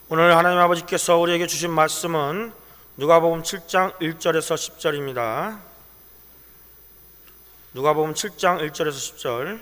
오늘 하나님 아버지께서 우리에게 주신 말씀은 누가복음 7장 1절에서 10절입니다. 누가복음 7장 1절에서 10절,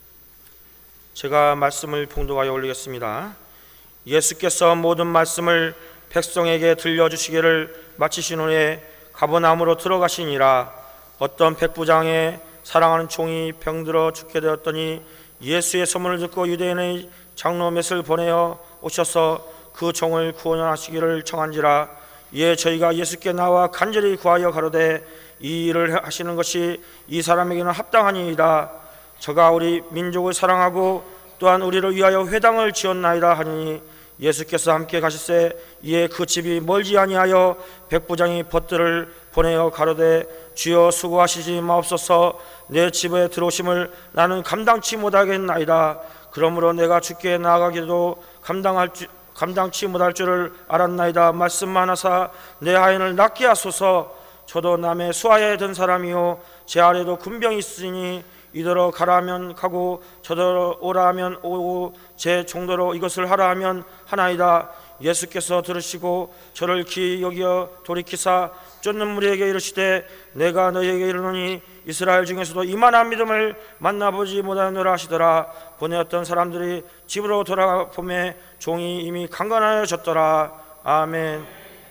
제가 말씀을 봉독하여 올리겠습니다. 예수께서 모든 말씀을 백성에게 들려주시기를 마치신 후에 가버나움으로 들어가시니라. 어떤 백부장의 사랑하는 종이 병들어 죽게 되었더니 예수의 소문을 듣고 유대인의 장로 몇을 보내어 오셔서 그 종을 구원하시기를 청한지라. 이에 저희가 예수께 나와 간절히 구하여 가로되 이 일을 하시는 것이 이 사람에게는 합당하니이다. 저가 우리 민족을 사랑하고 또한 우리를 위하여 회당을 지었나이다 하니 예수께서 함께 가실새 이에 그 집이 멀지 아니하여 백부장이 벗들을 보내어 가로되 주여 수고하시지 마옵소서. 내 집에 들어오심을 나는 감당치 못하겠나이다. 그러므로 내가 주께 나아가기도 감당치 못할 줄을 알았나이다. 말씀만 하사 내 하인을 낫게 하소서. 저도 남의 수하에 든 사람이요 제 아래도 군병이 있으니 이더러 가라 하면 가고 저더러 오라 하면 오고 제 정도로 이것을 하라 하면 하나이다. 예수께서 들으시고 저를 기이 여겨 돌이키사 쫓는 무리에게 이르시되 내가 너희에게 이르노니 이스라엘 중에서도 이만한 믿음을 만나보지 못하노라 하시더라. 보내었던 사람들이 집으로 돌아가 보매 종이 이미 강건하여졌더라. 아멘.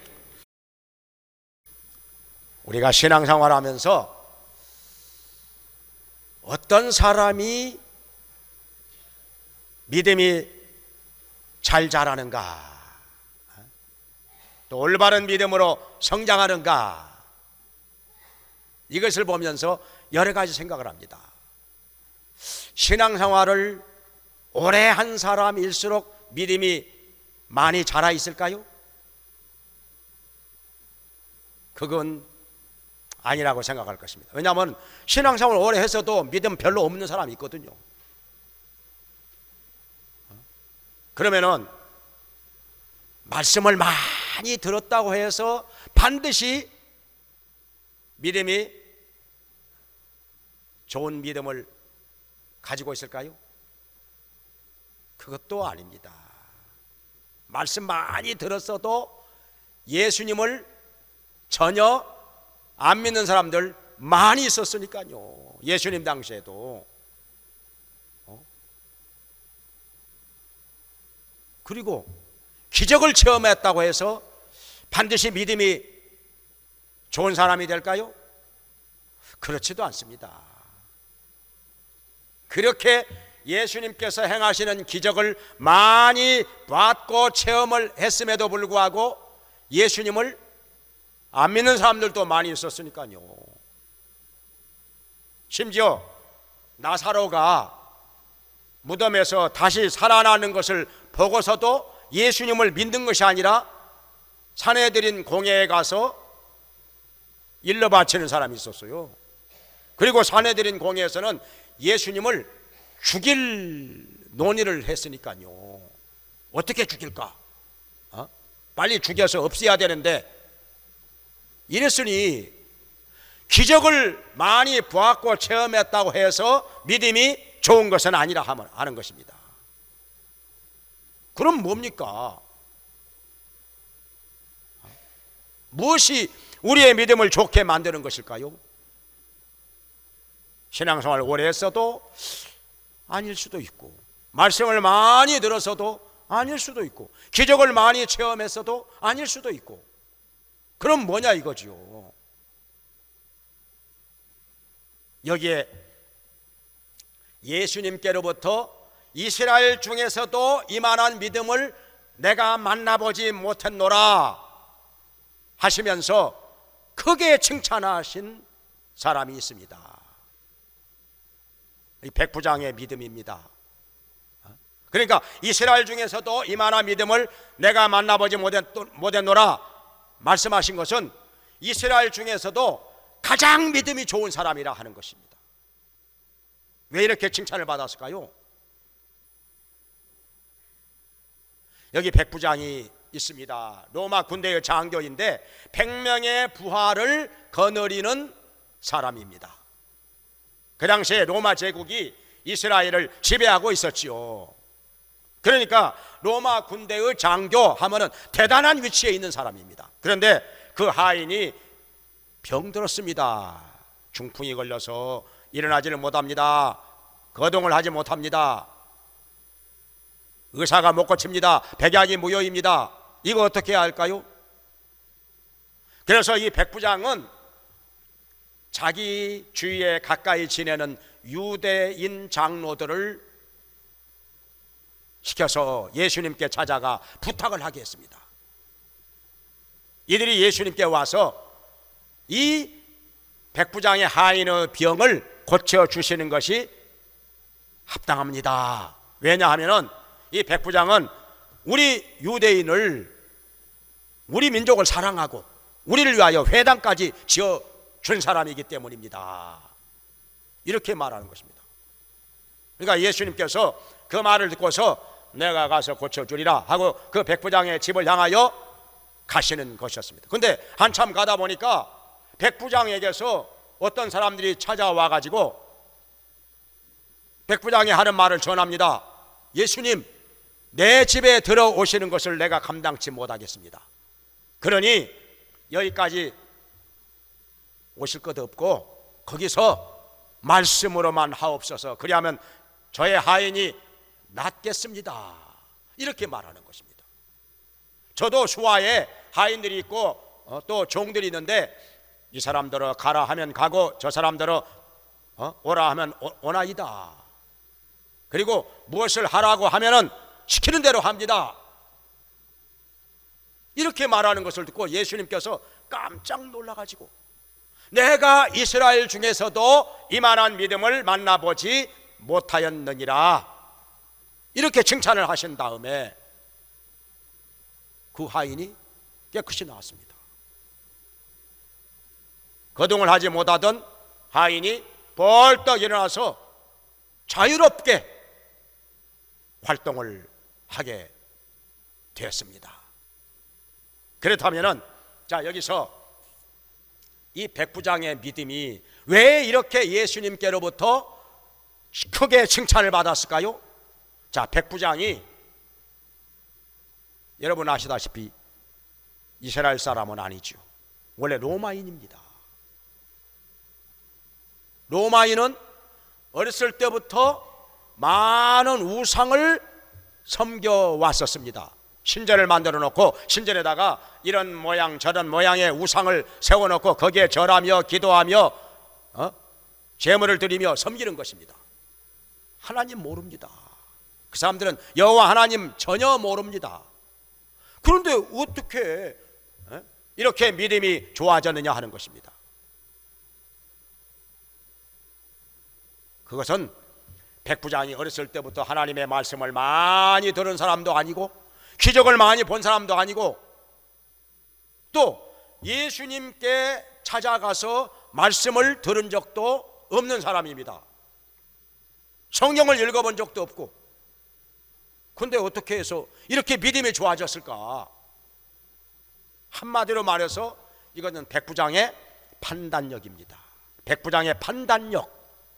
우리가 신앙생활하면서 어떤 사람이 믿음이 잘 자라는가, 또 올바른 믿음으로 성장하는가, 이것을 보면서 여러 가지 생각을 합니다. 신앙생활을 오래 한 사람일수록 믿음이 많이 자라 있을까요? 그건 아니라고 생각할 것입니다. 왜냐하면 신앙생활을 오래 했어도 믿음 별로 없는 사람이 있거든요. 그러면은 말씀을 많이 들었다고 해서 반드시 믿음이 좋은 믿음을 가지고 있을까요? 그것도 아닙니다. 말씀 많이 들었어도 예수님을 전혀 안 믿는 사람들 많이 있었으니까요. 예수님 당시에도. 그리고 기적을 체험했다고 해서 반드시 믿음이 좋은 사람이 될까요? 그렇지도 않습니다. 그렇게 예수님께서 행하시는 기적을 많이 봤고 체험을 했음에도 불구하고 예수님을 안 믿는 사람들도 많이 있었으니까요. 심지어 나사로가 무덤에서 다시 살아나는 것을 보고서도 예수님을 믿는 것이 아니라 산헤드린 공회에 가서 일러 바치는 사람이 있었어요. 그리고 산헤드린 공회에서는 예수님을 죽일 논의를 했으니까요. 어떻게 죽일까? 빨리 죽여서 없애야 되는데, 이랬으니 기적을 많이 보았고 체험했다고 해서 믿음이 좋은 것은 아니라 하는 것입니다. 그럼 뭡니까? 무엇이 우리의 믿음을 좋게 만드는 것일까요? 신앙생활을 오래 했어도 아닐 수도 있고, 말씀을 많이 들었어도 아닐 수도 있고, 기적을 많이 체험했어도 아닐 수도 있고, 그럼 뭐냐 이거지요. 여기에 예수님께로부터 이스라엘 중에서도 이만한 믿음을 내가 만나보지 못했노라 하시면서 크게 칭찬하신 사람이 있습니다. 이 백부장의 믿음입니다. 그러니까 이스라엘 중에서도 이만한 믿음을 내가 만나보지 못했노라 말씀하신 것은 이스라엘 중에서도 가장 믿음이 좋은 사람이라 하는 것입니다. 왜 이렇게 칭찬을 받았을까요? 여기 백부장이 있습니다. 로마 군대의 장교인데 100명의 부하를 거느리는 사람입니다. 그 당시에 로마 제국이 이스라엘을 지배하고 있었지요. 그러니까 로마 군대의 장교 하면은 대단한 위치에 있는 사람입니다. 그런데 그 하인이 병들었습니다. 중풍이 걸려서 일어나지를 못합니다. 거동을 하지 못합니다. 의사가 못 고칩니다. 백약이 무효입니다. 이거 어떻게 해야 할까요? 그래서 이 백부장은 자기 주위에 가까이 지내는 유대인 장로들을 시켜서 예수님께 찾아가 부탁을 하게 했습니다. 이들이 예수님께 와서 이 백부장의 하인의 병을 고쳐주시는 것이 합당합니다. 왜냐하면 이 백부장은 우리 유대인을, 우리 민족을 사랑하고 우리를 위하여 회당까지 지어준 사람이기 때문입니다. 이렇게 말하는 것입니다. 그러니까 예수님께서 그 말을 듣고서 내가 가서 고쳐주리라 하고 그 백부장의 집을 향하여 가시는 것이었습니다. 근데 한참 가다 보니까 백부장에게서 어떤 사람들이 찾아와 가지고 백부장이 하는 말을 전합니다. 예수님, 내 집에 들어오시는 것을 내가 감당치 못하겠습니다. 그러니 여기까지 오실 것 없고 거기서 말씀으로만 하옵소서. 그리하면 저의 하인이 낫겠습니다. 이렇게 말하는 것입니다. 저도 수하에 하인들이 있고 또 종들이 있는데 이 사람들은 가라 하면 가고 저 사람들은 오라 하면 오나이다. 그리고 무엇을 하라고 하면은 시키는 대로 합니다. 이렇게 말하는 것을 듣고 예수님께서 깜짝 놀라가지고 내가 이스라엘 중에서도 이만한 믿음을 만나보지 못하였느니라 이렇게 칭찬을 하신 다음에 그 하인이 깨끗이 나왔습니다. 거동을 하지 못하던 하인이 벌떡 일어나서 자유롭게 활동을 하게 되었습니다. 그렇다면은 자, 여기서 이 백부장의 믿음이 왜 이렇게 예수님께로부터 크게 칭찬을 받았을까요? 자, 백부장이 여러분 아시다시피 이스라엘 사람은 아니죠. 원래 로마인입니다. 로마인은 어렸을 때부터 많은 우상을 섬겨왔었습니다. 신전을 만들어 놓고 신전에다가 이런 모양 저런 모양의 우상을 세워놓고 거기에 절하며 기도하며 제물을 드리며 섬기는 것입니다. 하나님 모릅니다. 그 사람들은 여호와 하나님 전혀 모릅니다. 그런데 어떻게 이렇게 믿음이 좋아졌느냐 하는 것입니다. 그것은 백부장이 어렸을 때부터 하나님의 말씀을 많이 들은 사람도 아니고 기적을 많이 본 사람도 아니고 또 예수님께 찾아가서 말씀을 들은 적도 없는 사람입니다. 성경을 읽어본 적도 없고 근데 어떻게 해서 이렇게 믿음이 좋아졌을까? 한마디로 말해서 이거는 백부장의 판단력입니다. 백부장의 판단력.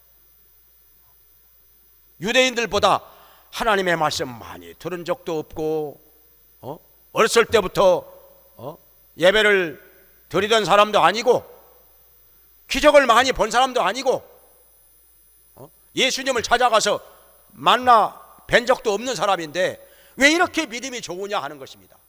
유대인들보다 하나님의 말씀 많이 들은 적도 없고 어렸을 때부터 예배를 드리던 사람도 아니고 기적을 많이 본 사람도 아니고 예수님을 찾아가서 만나 뵌 적도 없는 사람인데 왜 이렇게 믿음이 좋으냐 하는 것입니다.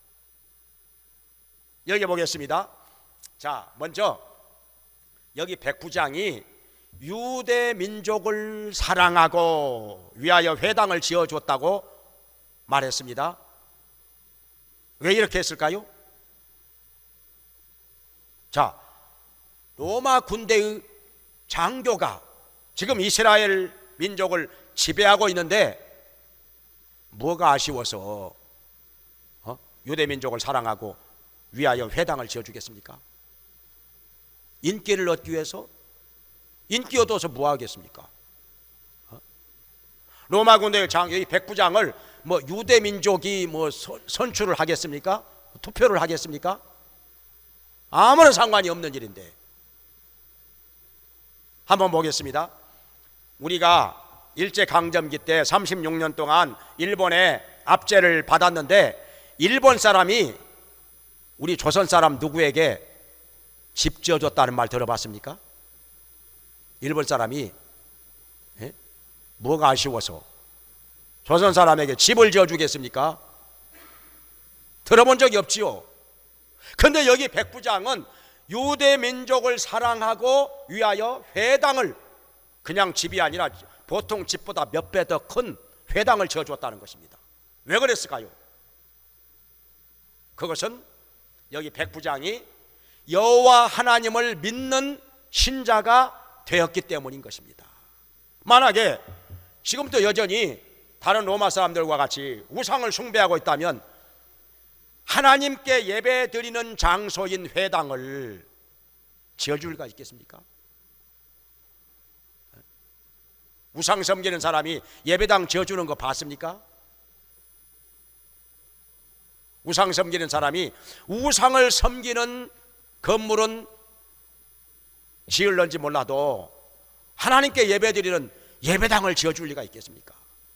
여기 보겠습니다. 자, 먼저 여기 백부장이 유대 민족을 사랑하고 위하여 회당을 지어줬다고 말했습니다. 왜 이렇게 했을까요? 자, 로마 군대의 장교가 지금 이스라엘 민족을 지배하고 있는데 뭐가 아쉬워서 유대 민족을 사랑하고 위하여 회당을 지어주겠습니까? 인기를 얻기 위해서? 인기 얻어서 뭐 하겠습니까? 로마 군대의 이 백부장을 뭐 유대 민족이 뭐 선출을 하겠습니까? 투표를 하겠습니까? 아무런 상관이 없는 일인데. 한번 보겠습니다. 우리가 일제강점기 때 36년 동안 일본에 압제를 받았는데 일본 사람이 우리 조선 사람 누구에게 집 지어줬다는 말 들어봤습니까? 일본 사람이 뭐가 아쉬워서 조선 사람에게 집을 지어주겠습니까? 들어본 적이 없지요. 그런데 여기 백부장은 유대 민족을 사랑하고 위하여 회당을, 그냥 집이 아니라 보통 집보다 몇 배 더 큰 회당을 지어줬다는 것입니다. 왜 그랬을까요? 그것은 여기 백부장이 여호와 하나님을 믿는 신자가 되었기 때문인 것입니다. 만약에 지금도 여전히 다른 로마 사람들과 같이 우상을 숭배하고 있다면 하나님께 예배 드리는 장소인 회당을 지어줄 리가 있겠습니까? 우상 섬기는 사람이 예배당 지어주는 거 봤습니까? 우상 섬기는 사람이 우상을 섬기는 건물은 지을런지 몰라도 하나님께 예배드리는 예배당을 지어줄 리가 있겠습니까?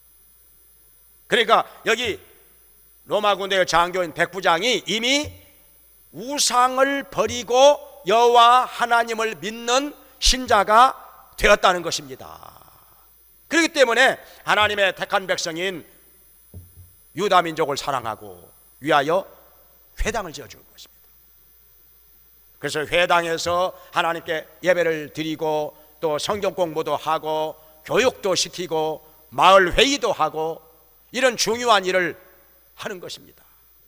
그러니까 여기 로마 군대의 장교인 백부장이 이미 우상을 버리고 여호와 하나님을 믿는 신자가 되었다는 것입니다. 그렇기 때문에 하나님의 택한 백성인 유다 민족을 사랑하고 위하여 회당을 지어주는 것입니다. 그래서 회당에서 하나님께 예배를 드리고 또 성경 공부도 하고 교육도 시키고 마을 회의도 하고 이런 중요한 일을 하는 것입니다.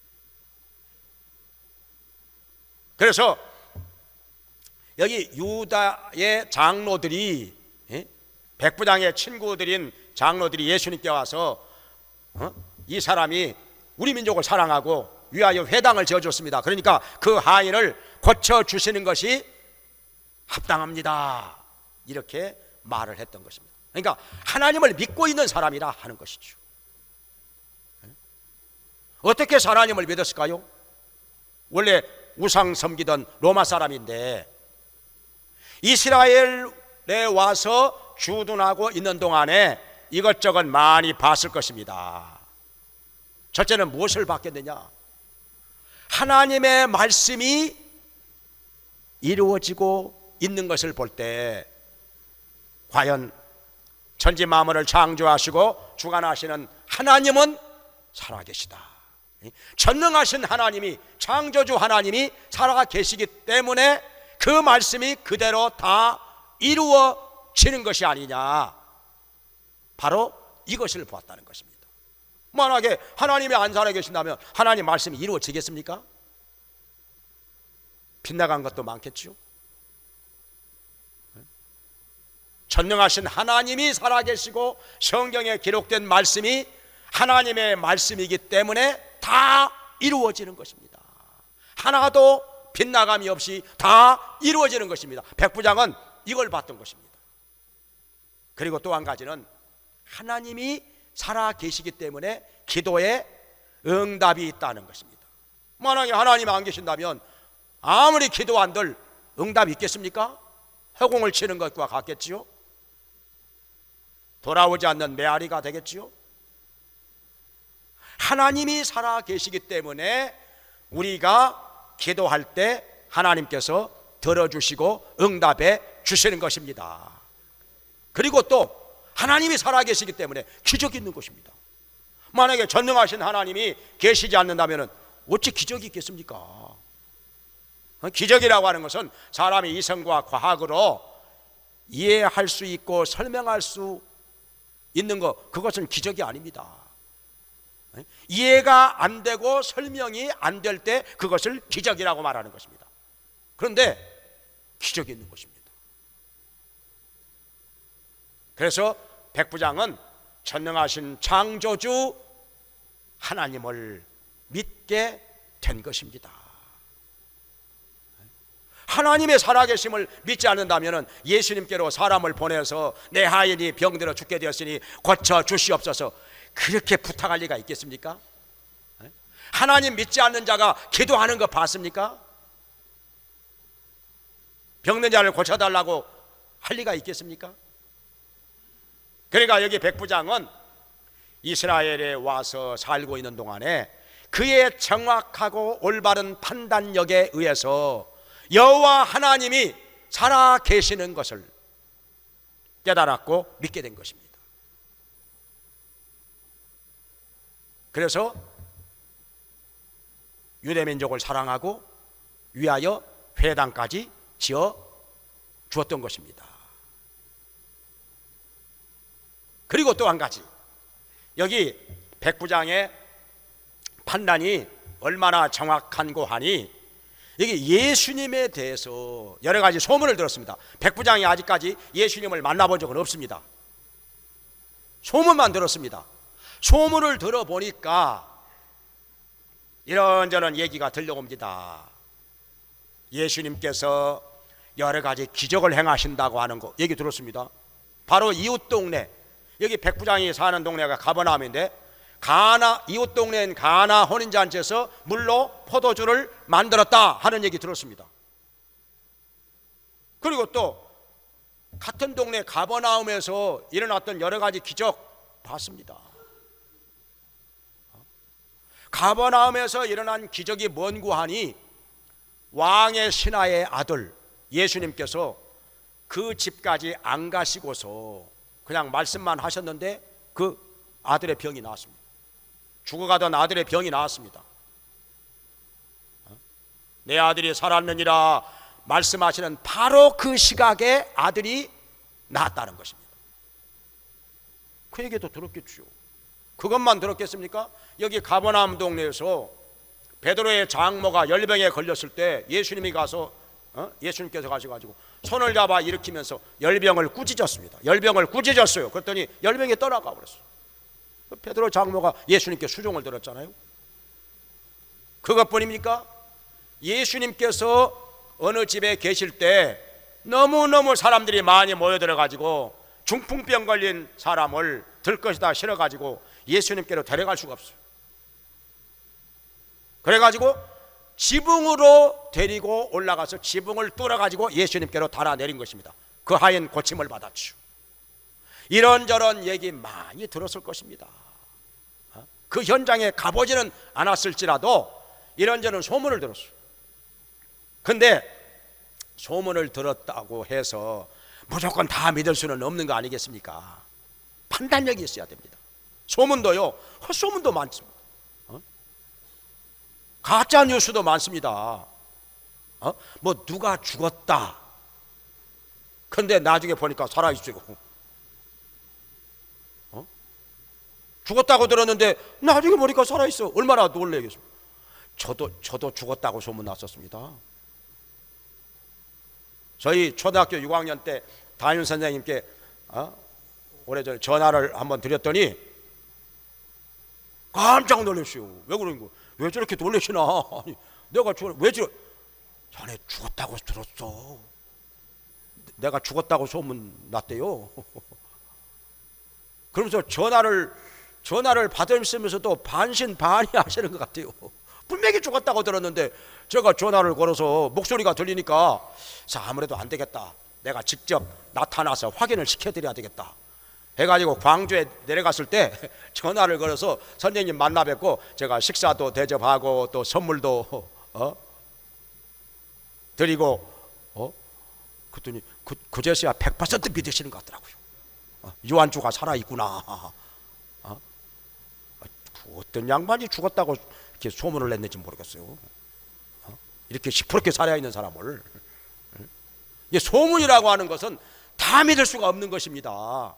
그래서 여기 유다의 장로들이, 백부장의 친구들인 장로들이 예수님께 와서 이 사람이 우리 민족을 사랑하고 위하여 회당을 지어줬습니다. 그러니까 그 하인을 고쳐주시는 것이 합당합니다, 이렇게 말을 했던 것입니다. 그러니까 하나님을 믿고 있는 사람이라 하는 것이죠. 어떻게 해서 하나님을 믿었을까요? 원래 우상 섬기던 로마 사람인데 이스라엘에 와서 주둔하고 있는 동안에 이것저것 많이 봤을 것입니다. 첫째는 무엇을 봤겠느냐? 하나님의 말씀이 이루어지고 있는 것을 볼 때 과연 천지 만물을 창조하시고 주관하시는 하나님은 살아계시다, 전능하신 하나님이, 창조주 하나님이 살아계시기 때문에 그 말씀이 그대로 다 이루어지는 것이 아니냐, 바로 이것을 보았다는 것입니다. 만약에 하나님이 안 살아계신다면 하나님 말씀이 이루어지겠습니까? 빗나간 것도 많겠죠. 전능하신 하나님이 살아계시고 성경에 기록된 말씀이 하나님의 말씀이기 때문에 다 이루어지는 것입니다. 하나도 빗나감이 없이 다 이루어지는 것입니다. 백부장은 이걸 봤던 것입니다. 그리고 또 한 가지는 하나님이 살아계시기 때문에 기도에 응답이 있다는 것입니다. 만약에 하나님이 안 계신다면 아무리 기도한들 응답이 있겠습니까? 허공을 치는 것과 같겠지요. 돌아오지 않는 메아리가 되겠지요. 하나님이 살아계시기 때문에 우리가 기도할 때 하나님께서 들어주시고 응답해 주시는 것입니다. 그리고 또 하나님이 살아계시기 때문에 기적이 있는 것입니다. 만약에 전능하신 하나님이 계시지 않는다면 어찌 기적이 있겠습니까? 기적이라고 하는 것은 사람의 이성과 과학으로 이해할 수 있고 설명할 수 있는 것, 그것은 기적이 아닙니다. 이해가 안 되고 설명이 안 될 때 그것을 기적이라고 말하는 것입니다. 그런데 기적이 있는 것입니다. 그래서 백부장은 전능하신 창조주 하나님을 믿게 된 것입니다. 하나님의 살아계심을 믿지 않는다면 예수님께로 사람을 보내서 내 하인이 병들어 죽게 되었으니 고쳐 주시옵소서, 그렇게 부탁할 리가 있겠습니까? 하나님 믿지 않는 자가 기도하는 거 봤습니까? 병든 자를 고쳐달라고 할 리가 있겠습니까? 그러니까 여기 백부장은 이스라엘에 와서 살고 있는 동안에 그의 정확하고 올바른 판단력에 의해서 여호와 하나님이 살아 계시는 것을 깨달았고 믿게 된 것입니다. 그래서 유대민족을 사랑하고 위하여 회당까지 지어 주었던 것입니다. 그리고 또 한 가지, 여기 백부장의 판단이 얼마나 정확한고 하니 여기 예수님에 대해서 여러 가지 소문을 들었습니다. 백부장이 아직까지 예수님을 만나본 적은 없습니다. 소문만 들었습니다. 소문을 들어보니까 이런저런 얘기가 들려옵니다. 예수님께서 여러 가지 기적을 행하신다고 하는 거 얘기 들었습니다. 바로 이웃 동네, 여기 백부장이 사는 동네가 가버나움인데 이웃 동네인 가나 혼인잔치에서 물로 포도주를 만들었다 하는 얘기 들었습니다. 그리고 또 같은 동네 가버나움에서 일어났던 여러 가지 기적 봤습니다. 가버나움에서 일어난 기적이 뭔고 하니 왕의 신하의 아들 예수님께서 그 집까지 안 가시고서 그냥 말씀만 하셨는데 그 아들의 병이 나왔습니다. 죽어가던 아들의 병이 나왔습니다. 내 아들이 살았느니라 말씀하시는 바로 그 시각에 아들이 나았다는 것입니다. 그 얘기도 들었겠죠. 그것만 들었겠습니까? 여기 가버나움 동네에서 베드로의 장모가 열병에 걸렸을 때 예수님이 가서 예수님께서 가셔가지고 손을 잡아 일으키면서 열병을 꾸짖었습니다. 열병을 꾸짖었어요. 그랬더니 열병이 떠나가 버렸어요. 베드로 장모가 예수님께 수종을 들었잖아요. 그것뿐입니까? 예수님께서 어느 집에 계실 때 너무너무 사람들이 많이 모여들어가지고 중풍병 걸린 사람을 들것이다 실어가지고 예수님께로 데려갈 수가 없어요. 그래가지고 지붕으로 데리고 올라가서 지붕을 뚫어가지고 예수님께로 달아내린 것입니다. 그 하인 고침을 받았죠. 이런저런 얘기 많이 들었을 것입니다. 그 현장에 가보지는 않았을지라도 이런저런 소문을 들었어요. 근데 소문을 들었다고 해서 무조건 다 믿을 수는 없는 거 아니겠습니까? 판단력이 있어야 됩니다. 소문도요, 헛소문도 많습니다. 가짜 뉴스도 많습니다. 뭐 누가 죽었다. 근데 나중에 보니까 살아있어요. 죽었다고 들었는데 나중에 보니까 살아있어. 얼마나 놀라겠습니까? 저도 죽었다고 소문 났었습니다. 저희 초등학교 6학년 때 담임 선생님께 오래전에 전화를 한번 드렸더니 깜짝 놀랐어요. 왜 그런 거? 왜 저렇게 놀라시나? 아니, 내가 왜 자네 죽었다고 들었어. 내가 죽었다고 소문 났대요. 그러면서 전화를 받으시면서도 반신반의 하시는 것 같아요. 분명히 죽었다고 들었는데 제가 전화를 걸어서 목소리가 들리니까 아무래도 안 되겠다. 내가 직접 나타나서 확인을 시켜드려야 되겠다 해가지고 광주에 내려갔을 때 전화를 걸어서 선생님 만나 뵙고 제가 식사도 대접하고 또 선물도 드리고 그랬더니 그제서야 100% 믿으시는 것 같더라고요. 유한주가 살아있구나. 어떤 양반이 죽었다고 이렇게 소문을 냈는지 모르겠어요. 이렇게 시퍼렇게 살아있는 사람을. 소문이라고 하는 것은 다 믿을 수가 없는 것입니다.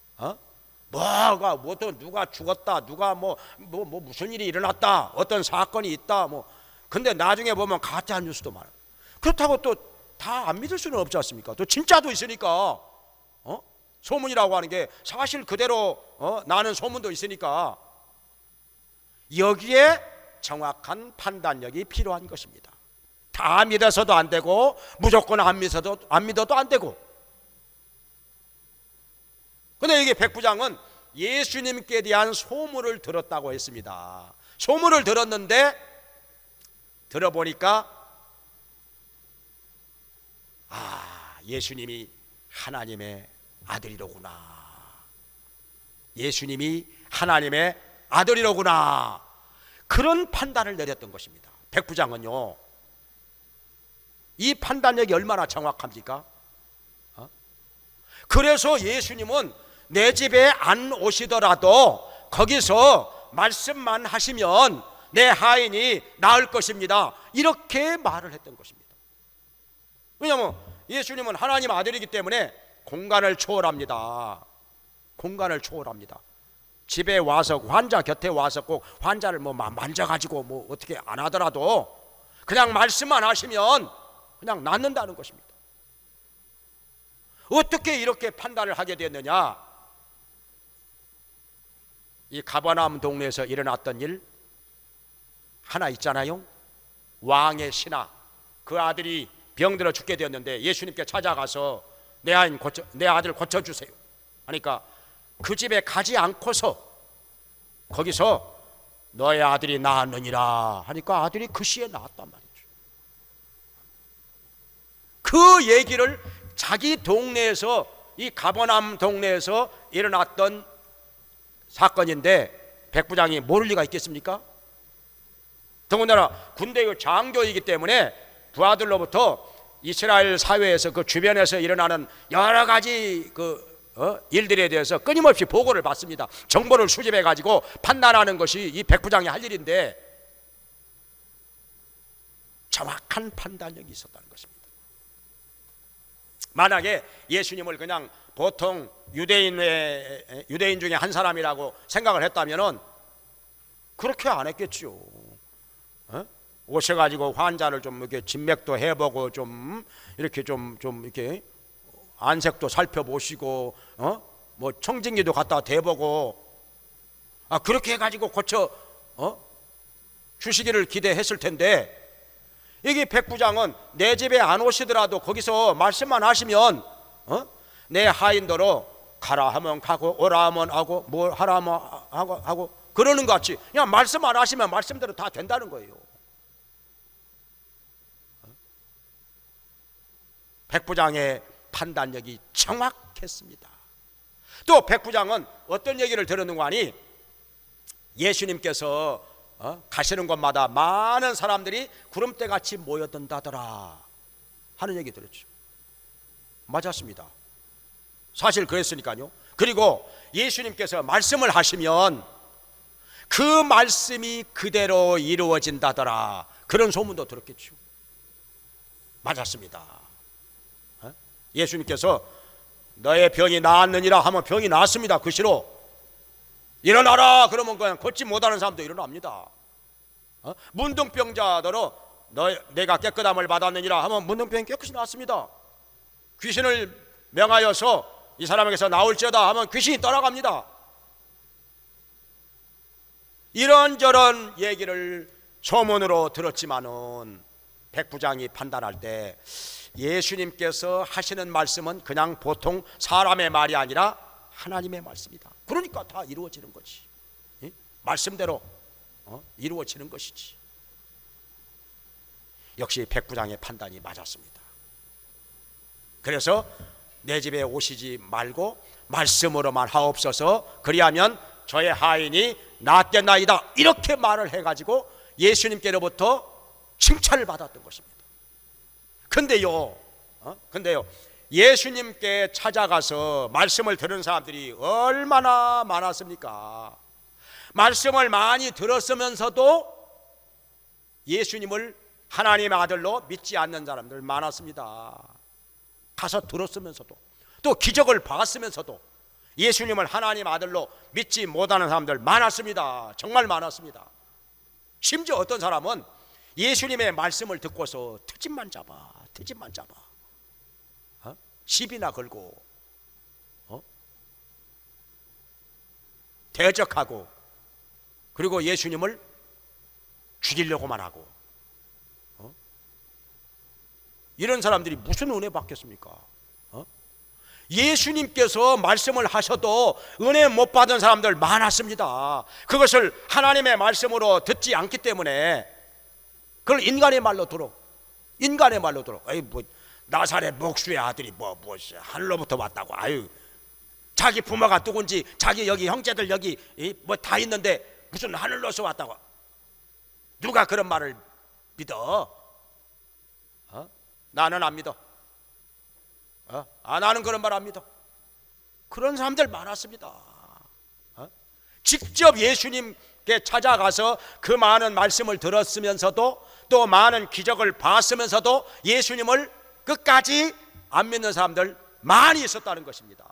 또 누가 죽었다, 누가 무슨 일이 일어났다, 어떤 사건이 있다, 근데 나중에 보면 가짜 뉴스도 많아요. 그렇다고 또 다 안 믿을 수는 없지 않습니까? 또 진짜도 있으니까, 소문이라고 하는 게 사실 그대로 나는 소문도 있으니까 여기에 정확한 판단력이 필요한 것입니다. 다 믿어서도 안 되고 무조건 안 믿어도 안 되고. 근데 여기 백부장은 예수님께 대한 소문을 들었다고 했습니다. 소문을 들었는데 들어보니까 예수님이 하나님의 아들이로구나. 예수님이 하나님의 아들이로구나, 그런 판단을 내렸던 것입니다. 백부장은요, 이 판단력이 얼마나 정확합니까? 그래서 예수님은 내 집에 안 오시더라도 거기서 말씀만 하시면 내 하인이 나을 것입니다, 이렇게 말을 했던 것입니다. 왜냐하면 예수님은 하나님 아들이기 때문에 공간을 초월합니다. 공간을 초월합니다. 집에 와서, 환자 곁에 와서 꼭 환자를 뭐 만져가지고 뭐 어떻게 안 하더라도 그냥 말씀만 하시면 그냥 낫는다는 것입니다. 어떻게 이렇게 판단을 하게 됐느냐? 이 가버나움 동네에서 일어났던 일 하나 있잖아요. 왕의 신하, 그 아들이 병들어 죽게 되었는데 예수님께 찾아가서 내 아들 고쳐주세요 하니까 그 집에 가지 않고서 거기서 너의 아들이 나았느니라 하니까 아들이 그 시에 나았단 말이죠. 그 얘기를 자기 동네에서, 이 가버나움 동네에서 일어났던 사건인데 백부장이 모를 리가 있겠습니까? 더군다나 군대의 장교이기 때문에 부하들로부터 이스라엘 사회에서 그 주변에서 일어나는 여러 가지 일들에 대해서 끊임없이 보고를 받습니다. 정보를 수집해 가지고 판단하는 것이 이 백부장이 할 일인데 정확한 판단력이 있었다는 것입니다. 만약에 예수님을 그냥 보통 유대인 중에 한 사람이라고 생각을 했다면은 그렇게 안 했겠죠. 오셔가지고 환자를 좀 이렇게 진맥도 해보고 좀 이렇게 좀 이렇게 안색도 살펴보시고 뭐 청진기도 갖다 대보고 그렇게 해가지고 고쳐 주시기를 기대했을 텐데, 여기 백부장은 내 집에 안 오시더라도 거기서 말씀만 하시면 내 하인더러 가라 하면 가고 오라 하면 하고 뭘 하라 하면 하고 그러는 것 같이 그냥 말씀만 하시면 말씀대로 다 된다는 거예요. 백부장의 판단력이 정확했습니다. 또 백부장은 어떤 얘기를 들었는가 하니 예수님께서 가시는 곳마다 많은 사람들이 구름대같이 모여든다더라 하는 얘기 들었죠. 맞았습니다. 사실 그랬으니까요. 그리고 예수님께서 말씀을 하시면 그 말씀이 그대로 이루어진다더라, 그런 소문도 들었겠죠. 맞았습니다. 예수님께서 너의 병이 나았느니라 하면 병이 나았습니다. 그 시로 일어나라 그러면 그냥 걷지 못하는 사람도 일어납니다. 문둥병자더러 내가 깨끗함을 받았느니라 하면 문둥병이 깨끗이 나았습니다. 귀신을 명하여서 이 사람에게서 나올지어다 하면 귀신이 떠나갑니다. 이런저런 얘기를 소문으로 들었지만은 백부장이 판단할 때 예수님께서 하시는 말씀은 그냥 보통 사람의 말이 아니라 하나님의 말씀이다. 그러니까 다 이루어지는 거지. 말씀대로 이루어지는 것이지. 역시 백부장의 판단이 맞았습니다. 그래서 내 집에 오시지 말고 말씀으로만 하옵소서, 그리하면 저의 하인이 낫겠나이다, 이렇게 말을 해가지고 예수님께로부터 칭찬을 받았던 것입니다. 근데요, 예수님께 찾아가서 말씀을 들은 사람들이 얼마나 많았습니까? 말씀을 많이 들었으면서도 예수님을 하나님의 아들로 믿지 않는 사람들 많았습니다. 가서 들었으면서도 또 기적을 봤으면서도 예수님을 하나님 아들로 믿지 못하는 사람들 많았습니다. 정말 많았습니다. 심지어 어떤 사람은 예수님의 말씀을 듣고서 트집만 잡아 시비나 걸고 대적하고, 그리고 예수님을 죽이려고만 하고, 이런 사람들이 무슨 은혜 받겠습니까? 예수님께서 말씀을 하셔도 은혜 못 받은 사람들 많았습니다. 그것을 하나님의 말씀으로 듣지 않기 때문에 그걸 인간의 말로 들어. 에이 뭐 나사렛 목수의 아들이 뭐 하늘로부터 왔다고, 아유 자기 부모가 누군지, 자기 여기 형제들 여기 뭐 다 있는데 무슨 하늘로서 왔다고. 누가 그런 말을 믿어? 나는 안 믿어. 나는 그런 말 안 믿어. 그런 사람들 많았습니다. 직접 예수님께 찾아가서 그 많은 말씀을 들었으면서도 또 많은 기적을 봤으면서도 예수님을 끝까지 안 믿는 사람들 많이 있었다는 것입니다.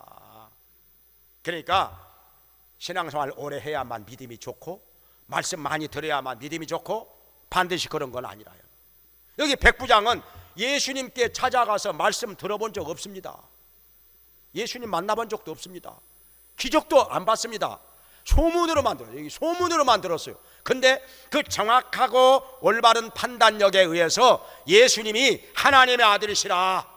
그러니까 신앙생활 오래 해야만 믿음이 좋고 말씀 많이 들어야만 믿음이 좋고 반드시 그런 건 아니라요. 여기 백부장은 예수님께 찾아가서 말씀 들어본 적 없습니다. 예수님 만나본 적도 없습니다. 기적도 안 봤습니다. 소문으로만 들었어요. 여기 소문으로만 들었어요. 근데 그 정확하고 올바른 판단력에 의해서 예수님이 하나님의 아들이시라,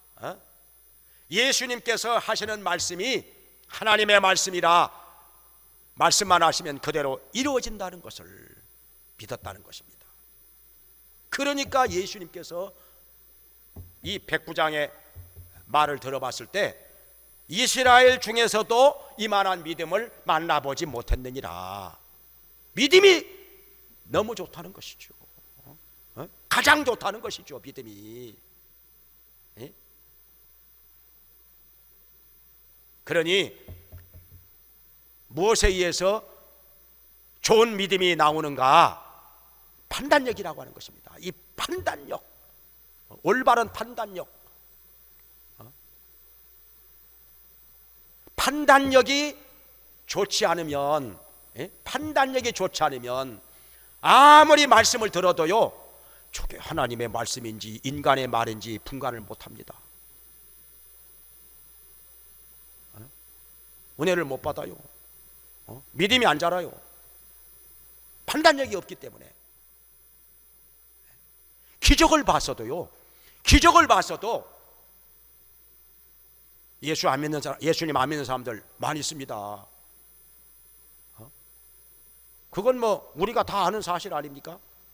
예수님께서 하시는 말씀이 하나님의 말씀이라 말씀만 하시면 그대로 이루어진다는 것을 믿었다는 것입니다. 그러니까 예수님께서 이 백부장의 말을 들어봤을 때 이스라엘 중에서도 이만한 믿음을 만나보지 못했느니라. 믿음이 너무 좋다는 것이죠. 가장 좋다는 것이죠, 믿음이. 그러니 무엇에 의해서 좋은 믿음이 나오는가? 판단력이라고 하는 것입니다. 이 판단력, 올바른 판단력. 판단력이 좋지 않으면, 판단력이 좋지 않으면 아무리 말씀을 들어도요, 저게 하나님의 말씀인지 인간의 말인지 분간을 못합니다. 은혜를 못 받아요. 믿음이 안 자라요. 판단력이 없기 때문에. 기적을 봤어도요, 기적을 봤어도 예수님 안 믿는 사람들 많이 있습니다. 그건 뭐 우리가 다 아는 사실 아닙니까?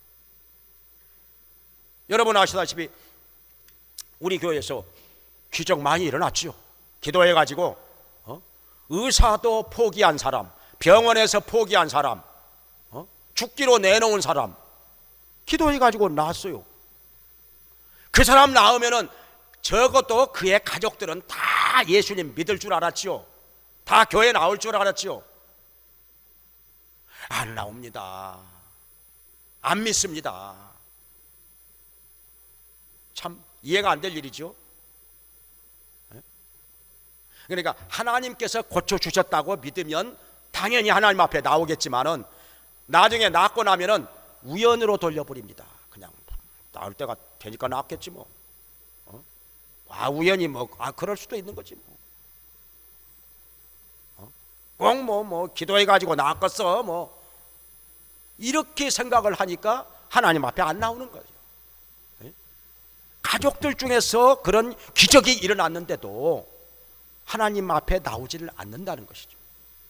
여러분 아시다시피 우리 교회에서 기적 많이 일어났죠. 기도해가지고 의사도 포기한 사람, 병원에서 포기한 사람, 죽기로 내놓은 사람 기도해가지고 나았어요. 그 사람 나으면은 적어도 그의 가족들은 다 예수님 믿을 줄 알았지요. 다 교회 나올 줄 알았지요. 안 나옵니다. 안 믿습니다. 참 이해가 안 될 일이죠. 그러니까 하나님께서 고쳐주셨다고 믿으면 당연히 하나님 앞에 나오겠지만은 나중에 낫고 나면은 우연으로 돌려버립니다. 그냥 나을 때가 되니까 낫겠지 뭐. 우연히 뭐 그럴 수도 있는 거지 뭐. 꼭 기도해가지고 낫겠어 뭐 이렇게 생각을 하니까 하나님 앞에 안 나오는 거죠. 가족들 중에서 그런 기적이 일어났는데도 하나님 앞에 나오지를 않는다는 것이죠.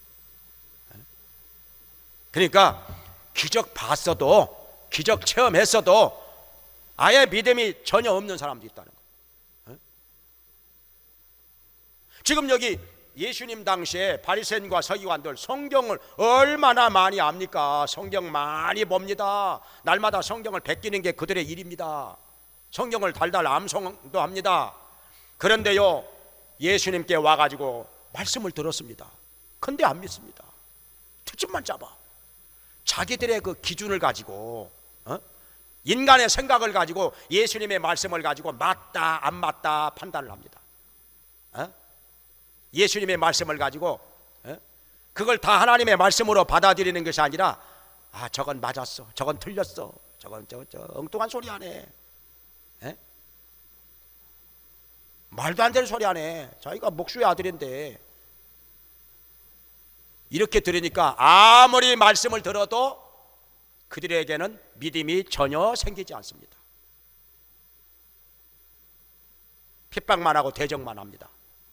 그러니까 기적 봤어도, 기적 체험했어도 아예 믿음이 전혀 없는 사람도 있다는 거예요. 지금 여기 예수님 당시에 바리새인과 서기관들 성경을 얼마나 많이 압니까? 성경 많이 봅니다. 날마다 성경을 베끼는 게 그들의 일입니다. 성경을 달달 암송도 합니다. 그런데요, 예수님께 와가지고 말씀을 들었습니다. 근데 안 믿습니다. 특집만 잡아. 자기들의 그 기준을 가지고, 인간의 생각을 가지고 예수님의 말씀을 가지고 맞다 안 맞다 판단을 합니다. 예수님의 말씀을 가지고 그걸 다 하나님의 말씀으로 받아들이는 것이 아니라 저건 맞았어, 저건 틀렸어, 저건 저 엉뚱한 소리 하네, 말도 안 되는 소리 하네, 자기가 목수의 아들인데. 이렇게 들으니까 아무리 말씀을 들어도 그들에게는 믿음이 전혀 생기지 않습니다. 핍박만 하고 대적만 합니다.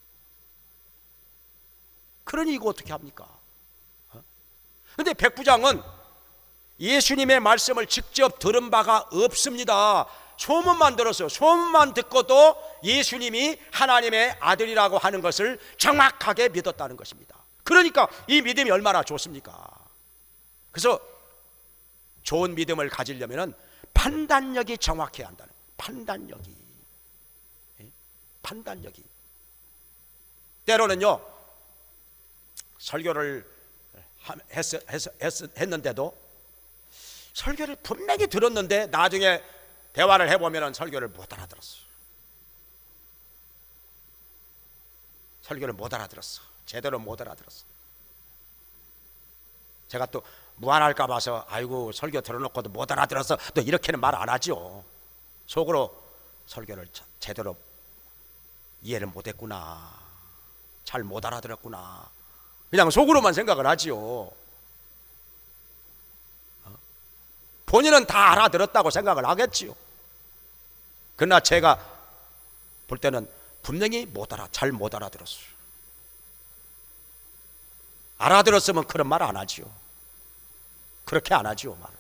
그러니 이거 어떻게 합니까? 그런데 백부장은 예수님의 말씀을 직접 들은 바가 없습니다. 소문만 들었어요. 소문만 듣고도 예수님이 하나님의 아들이라고 하는 것을 정확하게 믿었다는 것입니다. 그러니까 이 믿음이 얼마나 좋습니까? 그래서 좋은 믿음을 가지려면 판단력이 정확해야 한다는 거예요. 판단력이. 때로는요, 설교를 했는데도 설교를 분명히 들었는데 나중에 대화를 해보면 설교를 못 알아들었어. 제대로 못 알아들었어. 제가 또 무안할까 봐서 아이고 설교 들어놓고도 못 알아들었어, 또 이렇게는 말 안 하죠. 속으로 설교를 제대로 이해를 못했구나, 잘 못 알아들었구나, 그냥 속으로만 생각을 하지요. 본인은 다 알아들었다고 생각을 하겠지요. 그러나 제가 볼 때는 분명히 잘 못 알아들었어요. 알아들었으면 그런 말 안 하지요. 그렇게 안 하지요, 말.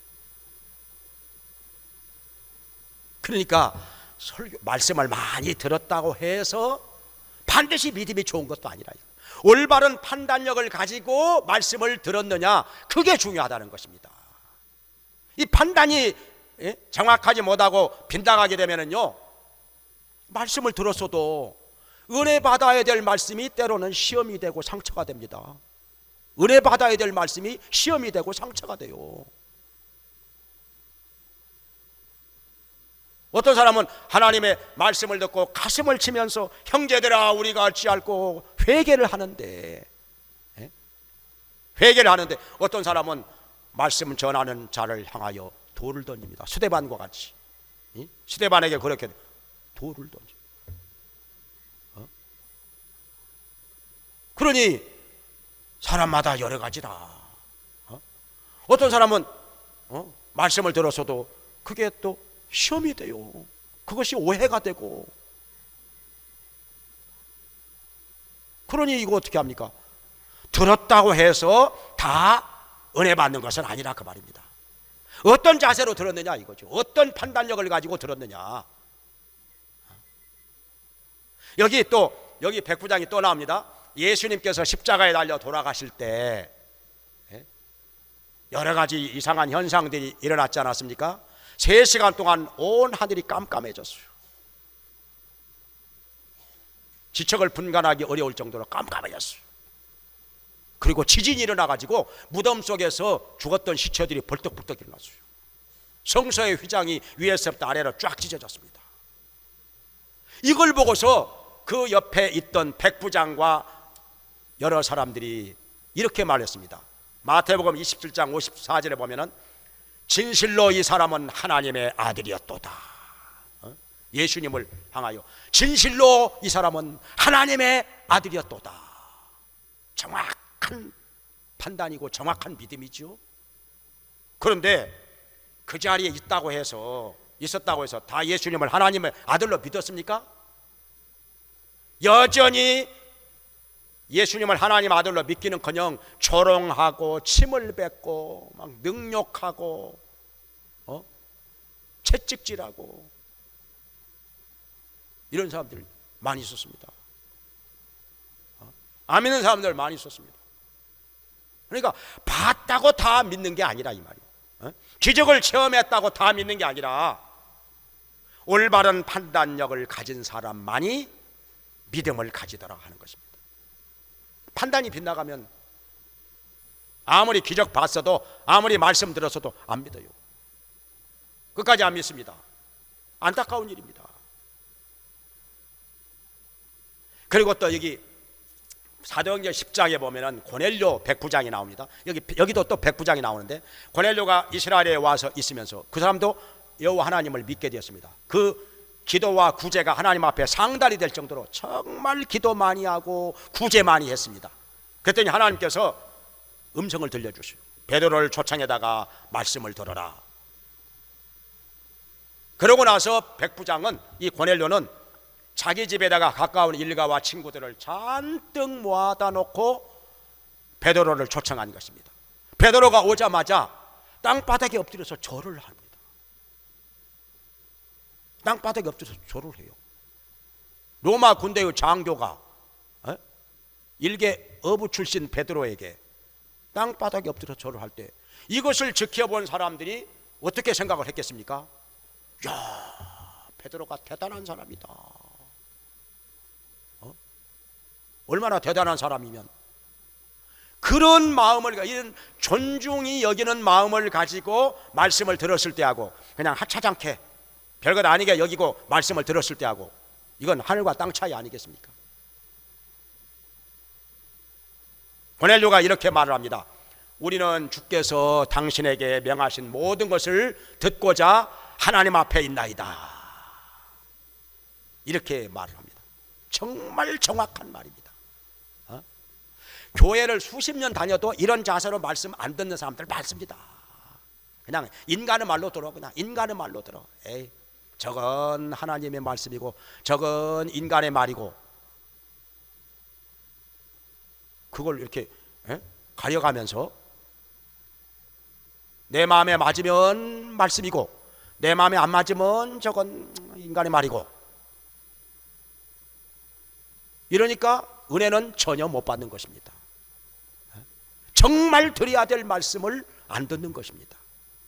그러니까 말씀을 많이 들었다고 해서 반드시 믿음이 좋은 것도 아니라, 올바른 판단력을 가지고 말씀을 들었느냐, 그게 중요하다는 것입니다. 이 판단이 정확하지 못하고 빗나가게 되면은요, 말씀을 들었어도 은혜 받아야 될 말씀이 때로는 시험이 되고 상처가 됩니다. 은혜 받아야 될 말씀이 시험이 되고 상처가 돼요. 어떤 사람은 하나님의 말씀을 듣고 가슴을 치면서 형제들아 우리가 어찌할꼬 회개를 하는데, 어떤 사람은 말씀 전하는 자를 향하여 돌을 던집니다. 스데반과 같이. 스데반에게 그렇게 돌을 던져. 그러니 사람마다 여러 가지다. 어떤 사람은 말씀을 들었어도 그게 또 시험이 돼요. 그것이 오해가 되고. 그러니 이거 어떻게 합니까? 들었다고 해서 다 은혜 받는 것은 아니라 그 말입니다. 어떤 자세로 들었느냐 이거죠. 어떤 판단력을 가지고 들었느냐. 여기 백부장이 또 나옵니다. 예수님께서 십자가에 달려 돌아가실 때 여러 가지 이상한 현상들이 일어났지 않았습니까? 3시간 동안 온 하늘이 깜깜해졌어요. 지척을 분간하기 어려울 정도로 깜깜해졌어요. 그리고 지진이 일어나가지고 무덤 속에서 죽었던 시체들이 벌떡벌떡 일어났어요. 성서의 휘장이 위에서부터 아래로 쫙 찢어졌습니다. 이걸 보고서 그 옆에 있던 백부장과 여러 사람들이 이렇게 말했습니다. 마태복음 27장 54절에 보면은 진실로 이 사람은 하나님의 아들이었도다. 예수님을 향하여 진실로 이 사람은 하나님의 아들이었도다. 정확한 판단이고 정확한 믿음이죠. 그런데 그 자리에 있었다고 해서 다 예수님을 하나님의 아들로 믿었습니까? 여전히 예수님을 하나님 아들로 믿기는커녕 조롱하고 침을 뱉고 막 능욕하고 채찍질하고 이런 사람들 많이 있었습니다. 안 믿는 사람들 많이 있었습니다. 그러니까 봤다고 다 믿는 게 아니라 이 말이에요. 기적을 체험했다고 다 믿는 게 아니라 올바른 판단력을 가진 사람만이 믿음을 가지더라 하는 것입니다. 판단이 빗나가면 아무리 기적 봤어도 아무리 말씀 들었어도 안 믿어요. 끝까지 안 믿습니다. 안타까운 일입니다. 그리고 또 여기 사도행전 10장에 보면은 고넬료 백부장이 나옵니다. 여기도 또 백부장이 나오는데, 고넬료가 이스라엘에 와서 있으면서 그 사람도 여호와 하나님을 믿게 되었습니다. 그 기도와 구제가 하나님 앞에 상달이 될 정도로 정말 기도 많이 하고 구제 많이 했습니다. 그랬더니 하나님께서 음성을 들려주시고 베드로를 초청에다가 말씀을 들어라. 그러고 나서 백부장은, 이 고넬료는 자기 집에다가 가까운 일가와 친구들을 잔뜩 모아다 놓고 베드로를 초청한 것입니다. 베드로가 오자마자 땅바닥에 엎드려서 절을 합니다. 땅바닥에 엎드려서 절을 해요. 로마 군대의 장교가 일개 어부 출신 베드로에게 땅바닥에 엎드려 절을 할 때 이것을 지켜본 사람들이 어떻게 생각을 했겠습니까? 야, 베드로가 대단한 사람이다. 얼마나 대단한 사람이면 그런 마음을, 이런 존중이 여기는 마음을 가지고 말씀을 들었을 때하고 그냥 하차장케 별것 아니게 여기고 말씀을 들었을 때하고 이건 하늘과 땅 차이 아니겠습니까? 고넬료가 이렇게 말을 합니다. 우리는 주께서 당신에게 명하신 모든 것을 듣고자 하나님 앞에 있나이다. 이렇게 말을 합니다. 정말 정확한 말입니다. 교회를 수십 년 다녀도 이런 자세로 말씀 안 듣는 사람들 많습니다. 그냥 인간의 말로 들어, 그냥 인간의 말로 들어. 에이, 저건 하나님의 말씀이고 저건 인간의 말이고, 그걸 이렇게 가려가면서 내 마음에 맞으면 말씀이고 내 마음에 안 맞으면 저건 인간의 말이고, 이러니까 은혜는 전혀 못 받는 것입니다. 정말 드려야 될 말씀을 안 듣는 것입니다.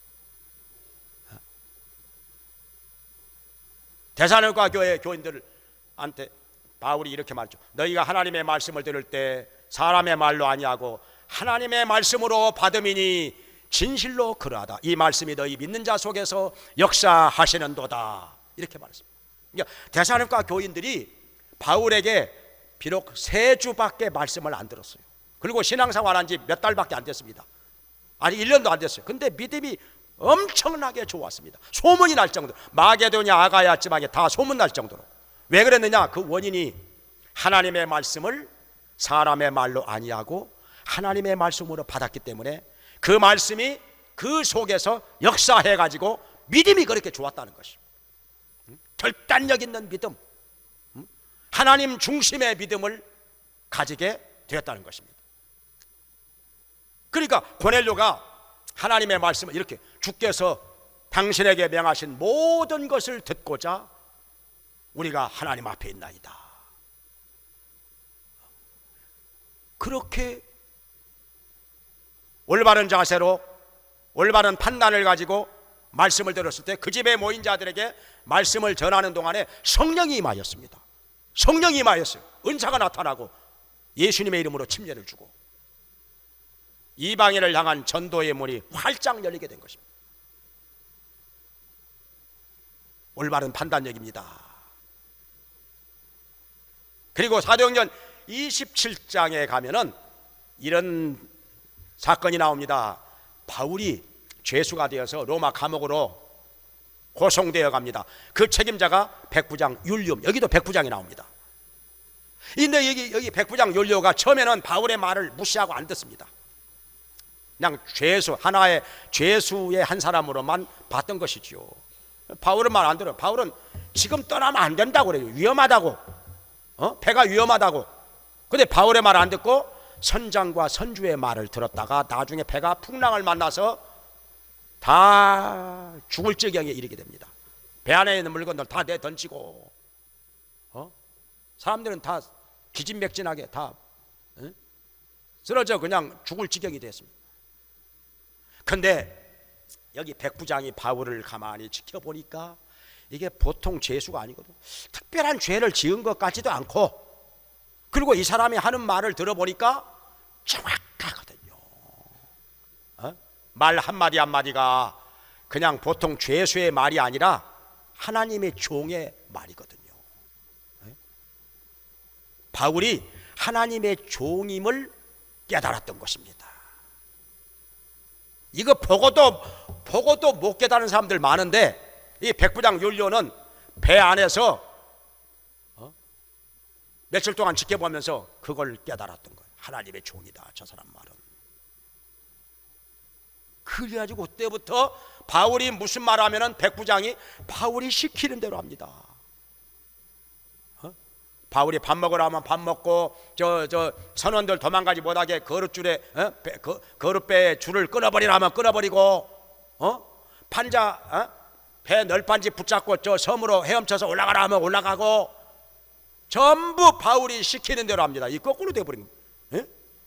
데살로니가 교회 교인들한테 바울이 이렇게 말했죠. 너희가 하나님의 말씀을 들을 때 사람의 말로 아니하고 하나님의 말씀으로 받음이니 진실로 그러하다. 이 말씀이 너희 믿는 자 속에서 역사하시는도다. 이렇게 말했습니다. 그러니까 데살로니가 교인들이 바울에게 비록 3주밖에 말씀을 안 들었어요. 그리고 신앙생활 한 지 몇 달밖에 안 됐습니다. 아직 1년도 안 됐어요. 근데 믿음이 엄청나게 좋았습니다. 소문이 날 정도로, 마게도냐 아가야 지방에 다 소문 날 정도로. 왜 그랬느냐? 그 원인이 하나님의 말씀을 사람의 말로 아니하고 하나님의 말씀으로 받았기 때문에 그 말씀이 그 속에서 역사해 가지고 믿음이 그렇게 좋았다는 것입니다. 결단력 있는 믿음, 하나님 중심의 믿음을 가지게 되었다는 것입니다. 그러니까 고넬료가 하나님의 말씀을 이렇게, 주께서 당신에게 명하신 모든 것을 듣고자 우리가 하나님 앞에 있나이다. 그렇게 올바른 자세로 올바른 판단을 가지고 말씀을 들었을 때 그 집에 모인 자들에게 말씀을 전하는 동안에 성령이 임하였습니다. 성령이 임하였어요. 은사가 나타나고 예수님의 이름으로 침례를 주고 이방인을 향한 전도의 문이 활짝 열리게 된 것입니다. 올바른 판단력입니다. 그리고 사도행전 27장에 가면은 이런 사건이 나옵니다. 바울이 죄수가 되어서 로마 감옥으로 고송되어 갑니다. 그 책임자가 백부장 율리움, 여기도 백부장이 나옵니다. 근데 여기 백부장 율리오가 처음에는 바울의 말을 무시하고 안 듣습니다. 그냥 죄수, 하나의 죄수의 한 사람으로만 봤던 것이지요. 바울은 말 안 들어요. 바울은 지금 떠나면 안 된다고 그래요. 위험하다고, 배가 위험하다고. 근데 바울의 말 안 듣고 선장과 선주의 말을 들었다가 나중에 배가 풍랑을 만나서 다 죽을 지경에 이르게 됩니다. 배 안에 있는 물건들 다 내던지고, 사람들은 다 기진맥진하게 다 쓰러져 그냥 죽을 지경이 됐습니다. 근데 여기 백부장이 바울을 가만히 지켜보니까 이게 보통 죄수가 아니거든. 특별한 죄를 지은 것 같지도 않고, 그리고 이 사람이 하는 말을 들어보니까 정확하거든요. 말 한마디 한마디가 그냥 보통 죄수의 말이 아니라 하나님의 종의 말이거든요. 바울이 하나님의 종임을 깨달았던 것입니다. 이거 보고도 못 깨달은 사람들 많은데, 이 백부장 율리오는 배 안에서 며칠 동안 지켜보면서 그걸 깨달았던 거예요. 하나님의 종이다, 저 사람 말은. 그래가지고 그때부터 바울이 무슨 말 하면은 백부장이 바울이 시키는 대로 합니다. 바울이 밥 먹으라 하면 밥 먹고, 저 선원들 도망가지 못하게 거룻줄에 거룻배에 줄을 끊어버리라 하면 끊어버리고, 판자 배 널판지 붙잡고 저 섬으로 헤엄쳐서 올라가라 하면 올라가고, 전부 바울이 시키는 대로 합니다. 이 거꾸로 되어버린 겁니다. 예?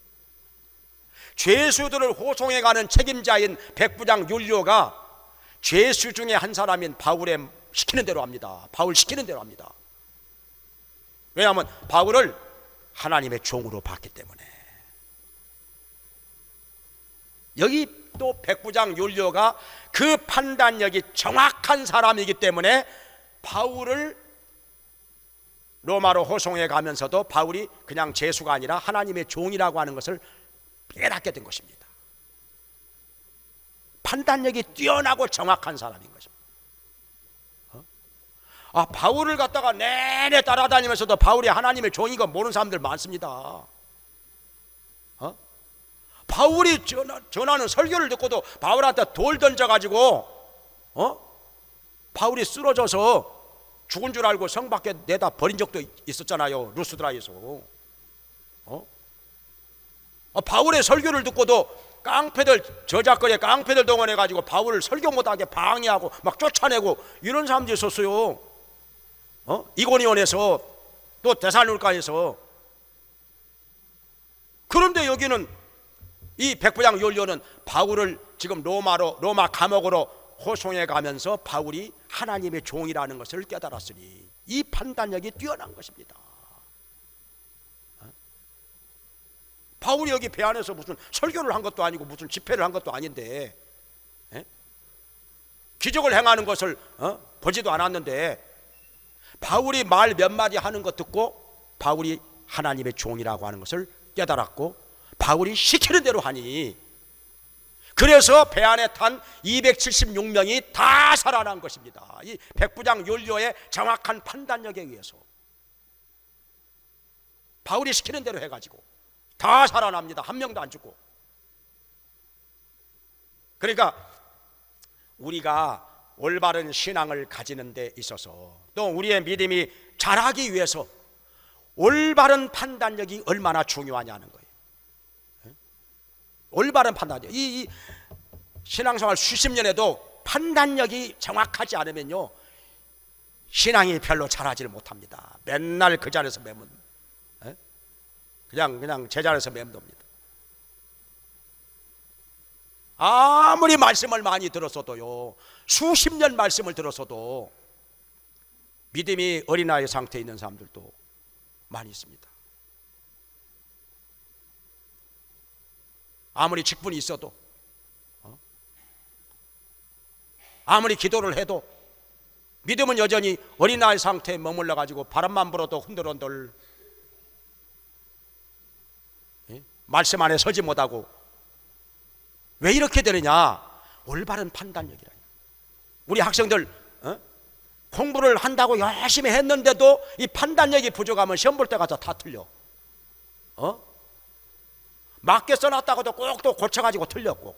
죄수들을 호송해가는 책임자인 백부장 율리오가 죄수 중에 한 사람인 바울의 시키는 대로 합니다. 바울 시키는 대로 합니다. 왜냐하면 바울을 하나님의 종으로 봤기 때문에. 여기 또 백부장 율리오가 그 판단력이 정확한 사람이기 때문에 바울을 로마로 호송해 가면서도 바울이 그냥 죄수가 아니라 하나님의 종이라고 하는 것을 깨닫게 된 것입니다. 판단력이 뛰어나고 정확한 사람인 것입니다. 바울을 갖다가 내내 따라다니면서도 바울이 하나님의 종인 거 모르는 사람들 많습니다. 바울이 전하는 설교를 듣고도 바울한테 돌 던져가지고 바울이 쓰러져서 죽은 줄 알고 성 밖에 내다 버린 적도 있었잖아요. 루스드라에서. 바울의 설교를 듣고도 깡패들, 저작거리에 깡패들 동원해가지고 바울을 설교 못하게 방해하고 막 쫓아내고 이런 사람들이 있었어요. 이고니온에서 또 데살로니가에서. 그런데 여기는 이 백부장 율리오는 바울을 지금 로마 감옥으로 호송해 가면서 바울이 하나님의 종이라는 것을 깨달았으니 이 판단력이 뛰어난 것입니다. 바울이 여기 배 안에서 무슨 설교를 한 것도 아니고 무슨 집회를 한 것도 아닌데, 기적을 행하는 것을 보지도 않았는데 바울이 말 몇 마디 하는 것 듣고 바울이 하나님의 종이라고 하는 것을 깨달았고 바울이 시키는 대로 하니, 그래서 배 안에 탄 276명이 다 살아난 것입니다. 이 백부장 율리오의 정확한 판단력에 의해서 바울이 시키는 대로 해가지고 다 살아납니다. 한 명도 안 죽고. 그러니까 우리가 올바른 신앙을 가지는 데 있어서 또 우리의 믿음이 자라기 위해서 올바른 판단력이 얼마나 중요하냐는 거예요. 올바른 판단력. 이 신앙생활 수십 년에도 판단력이 정확하지 않으면요 신앙이 별로 자라지를 못합니다. 맨날 그 자리에서 그냥 제자리에서 맴돕니다. 아무리 말씀을 많이 들었어도요, 수십 년 말씀을 들었어도 믿음이 어린아이 상태에 있는 사람들도 많이 있습니다. 아무리 직분이 있어도, 아무리 기도를 해도 믿음은 여전히 어린아이 상태에 머물러 가지고 바람만 불어도 흔들흔들 말씀 안에 서지 못하고. 왜 이렇게 되느냐? 올바른 판단력이라. 우리 학생들 공부를 한다고 열심히 했는데도 이 판단력이 부족하면 시험 볼 때 가서 다 틀려. 맞게 써놨다고도 꼭 또 고쳐가지고 틀렸고.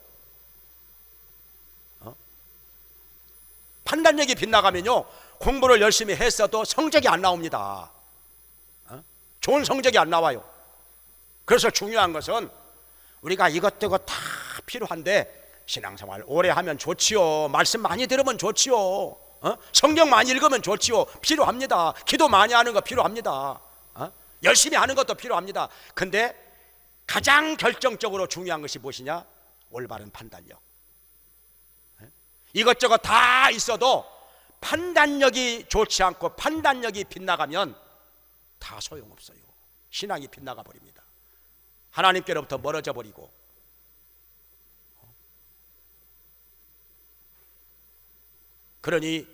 판단력이 빗나가면요 공부를 열심히 했어도 성적이 안 나옵니다. 좋은 성적이 안 나와요. 그래서 중요한 것은 우리가 이것저것 다 필요한데 신앙생활 오래 하면 좋지요. 말씀 많이 들으면 좋지요. 성경 많이 읽으면 좋지요. 필요합니다. 기도 많이 하는 거 필요합니다. 열심히 하는 것도 필요합니다. 근데 가장 결정적으로 중요한 것이 무엇이냐? 올바른 판단력. 이것저것 다 있어도 판단력이 좋지 않고 판단력이 빗나가면 다 소용없어요. 신앙이 빗나가 버립니다. 하나님께로부터 멀어져 버리고. 그러니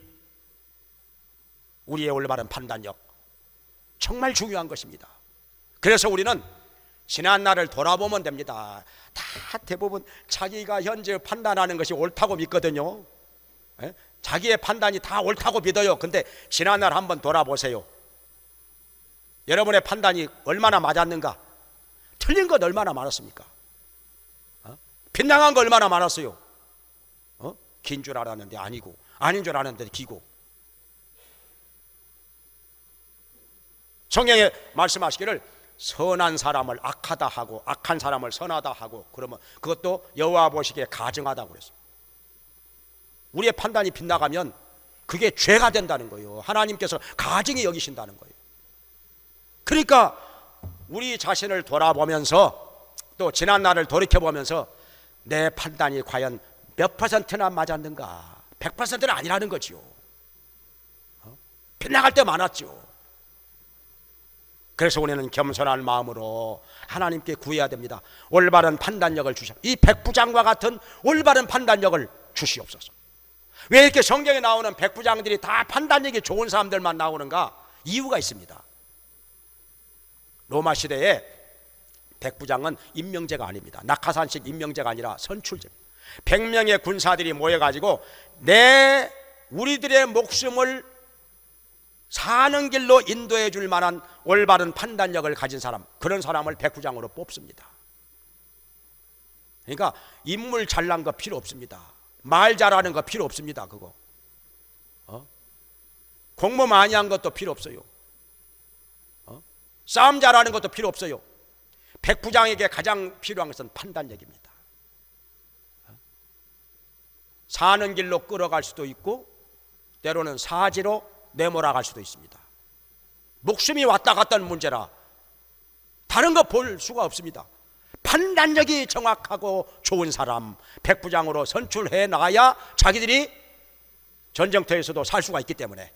우리의 올바른 판단력 정말 중요한 것입니다. 그래서 우리는 지난 날을 돌아보면 됩니다. 다 대부분 자기가 현재 판단하는 것이 옳다고 믿거든요. 자기의 판단이 다 옳다고 믿어요. 근데 지난 날 한번 돌아보세요. 여러분의 판단이 얼마나 맞았는가? 틀린 것 얼마나 많았습니까? 빗나간 거 얼마나 많았어요? 긴 줄 알았는데 아니고, 아닌 줄 알았는데 기고. 성경에 말씀하시기를 선한 사람을 악하다 하고 악한 사람을 선하다 하고, 그러면 그것도 여호와 보시기에 가증하다고 그랬어요. 우리의 판단이 빗나가면 그게 죄가 된다는 거예요. 하나님께서 가증히 여기신다는 거예요. 그러니까 우리 자신을 돌아보면서 또 지난 날을 돌이켜보면서 내 판단이 과연 몇 퍼센트나 맞았는가? 100%는 아니라는 거지요. 빗나갈 때 많았죠. 그래서 우리는 겸손한 마음으로 하나님께 구해야 됩니다. 올바른 판단력을 주시옵소서. 이 백부장과 같은 올바른 판단력을 주시옵소서. 왜 이렇게 성경에 나오는 백부장들이 다 판단력이 좋은 사람들만 나오는가? 이유가 있습니다. 로마 시대에 백부장은 임명제가 아닙니다. 낙하산식 임명제가 아니라 선출제입니다. 100명의 군사들이 모여가지고 우리들의 목숨을 사는 길로 인도해 줄 만한 올바른 판단력을 가진 사람, 그런 사람을 백부장으로 뽑습니다. 그러니까 인물 잘난 거 필요 없습니다. 말 잘하는 거 필요 없습니다. 그거 공부 많이 한 것도 필요 없어요. 싸움 잘하는 것도 필요 없어요. 백부장에게 가장 필요한 것은 판단력입니다. 사는 길로 끌어갈 수도 있고 때로는 사지로 내몰아갈 수도 있습니다. 목숨이 왔다 갔다 하는 문제라 다른 거 볼 수가 없습니다. 판단력이 정확하고 좋은 사람 백부장으로 선출해 놔야 자기들이 전쟁터에서도 살 수가 있기 때문에,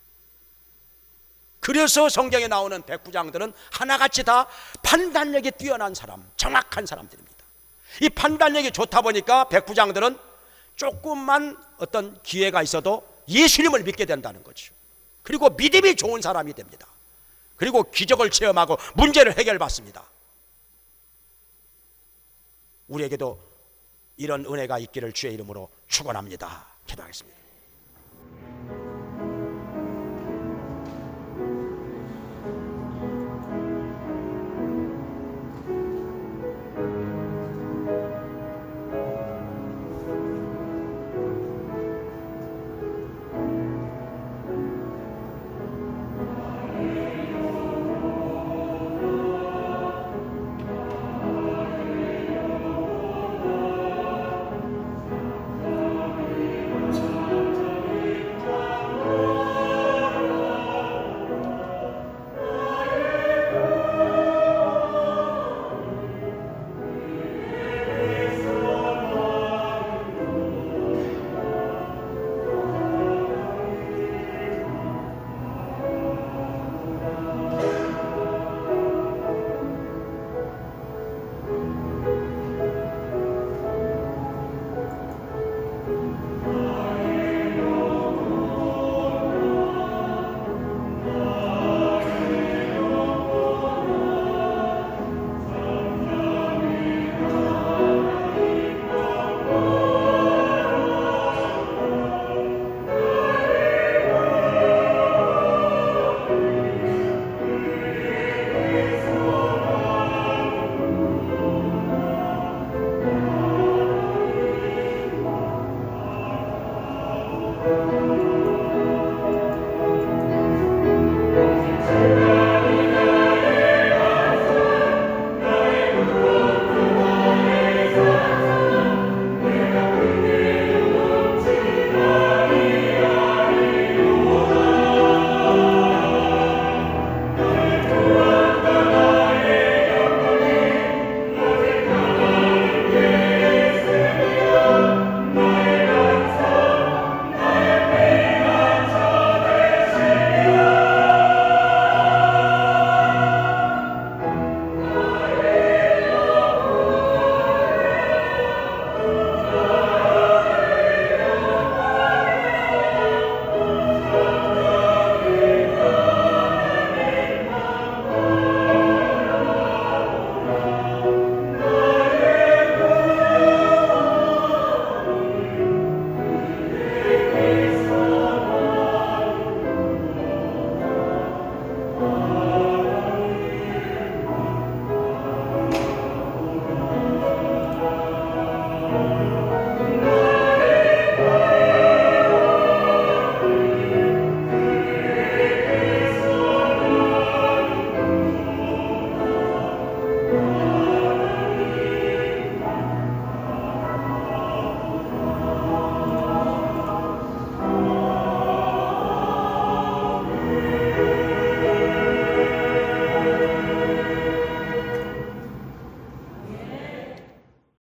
그래서 성경에 나오는 백부장들은 하나같이 다 판단력이 뛰어난 사람, 정확한 사람들입니다. 이 판단력이 좋다 보니까 백부장들은 조금만 어떤 기회가 있어도 예수님을 믿게 된다는 거죠. 그리고 믿음이 좋은 사람이 됩니다. 그리고 기적을 체험하고 문제를 해결받습니다. 우리에게도 이런 은혜가 있기를 주의 이름으로 축원합니다. 기도하겠습니다.